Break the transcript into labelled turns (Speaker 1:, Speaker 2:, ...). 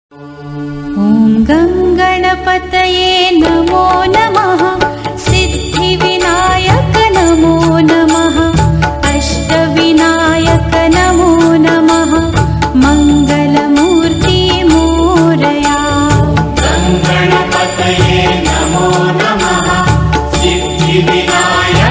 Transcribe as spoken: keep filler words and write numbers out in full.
Speaker 1: ॐ गं गणपतये नमो नमः। सिद्धिविनायक नमो नमः। अष्टविनायक नमो नमः। मङ्गलमूर्ति मोरया।
Speaker 2: गं गणपतये नमो नमः। सिद्धिविनायक